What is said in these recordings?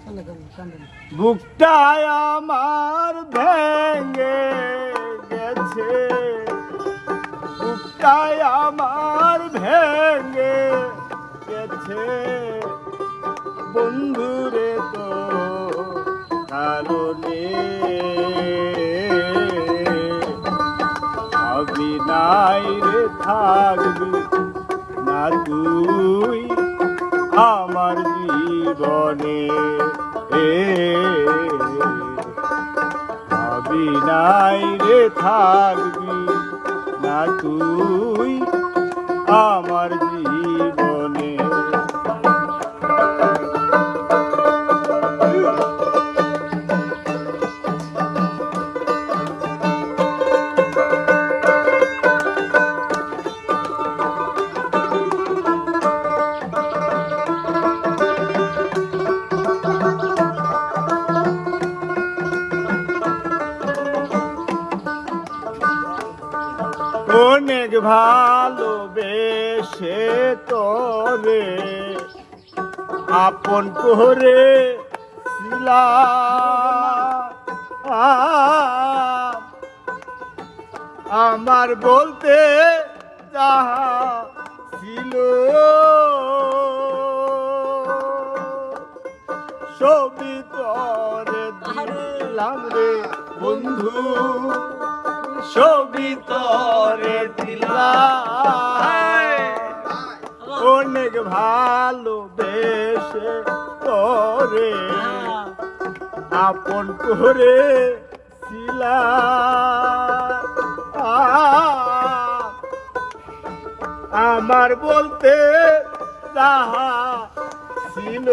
বুকটায় আমার ভেঙে গেছে, বুকটায় আমার ভেঙে গেছে বন্ধুরে তো কারণে। ভাবি নাই রে থাকবি না তুই আমার জীবনে, ভাবি নাই রে থাকবি না তুই আমার জীবনে। অনেক ভালোবেসে তোরে আপন করে আমার বলতে যাহা ছিল সবই তোরে দিলাম রে বন্ধু, সবই তোরে দিলাম। অনেক ভালোবেসে তোরে আপন করে আমার বলতে যাহা ছিল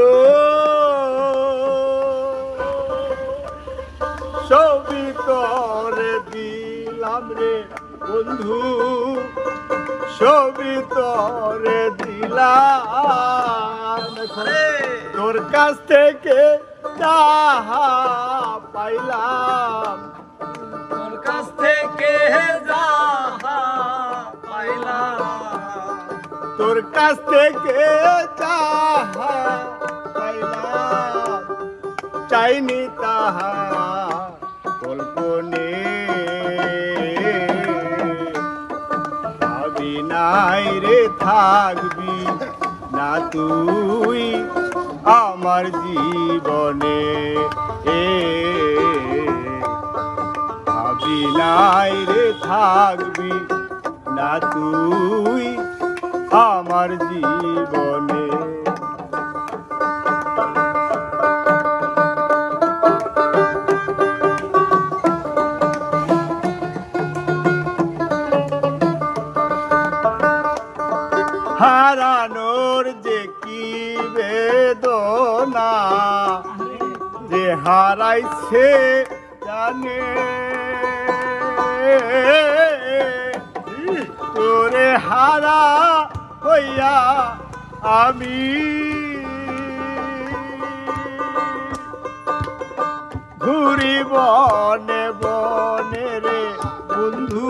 সবই তোরে দিলাম রে বন্ধু, সবই তোরে দিলাম। তোর কাছ থেকে যাহা পাইলাম, তোর কাছ থেকে যাহা পাইলাম, তোর কাছ থেকে যাহা পাইলাম, চাইনি তাহা কল্পনে। ভাবি নাই রে থাকবি না তুই আমার জীবনে, ভাবি নাই রে থাকবি না তুই আমার জীবনে। হারানোর যে কি বেদনা, যে হারাইছে জানে, তোরে হারা হইয়া আমি ঘুরি বনে বনে রে বন্ধু,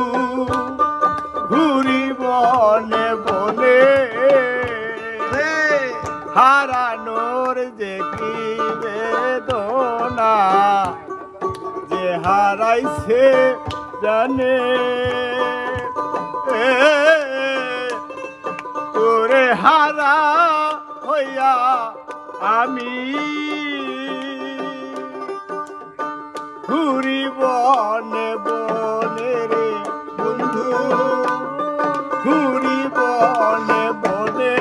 ঘুরি বনে বনে। হারানোর যে কি বেদনা, যে হারাইছে জানে, তোরে হারা হইয়া আমি ঘুরি বনে বনে রে বন্ধু, ঘুরি বনে বনে।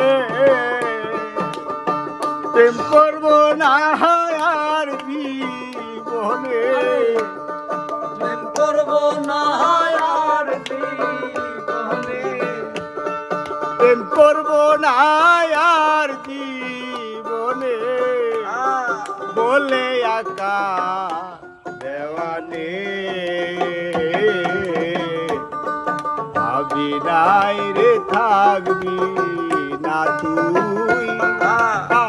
প্রেম করবো না আর জীবনে, প্রেম করবো না আর জীবনে, প্রেম করবো না আর জীবনে বলে আকা দেওয়ানে। ভাবি নাই রে থাকবি না তুই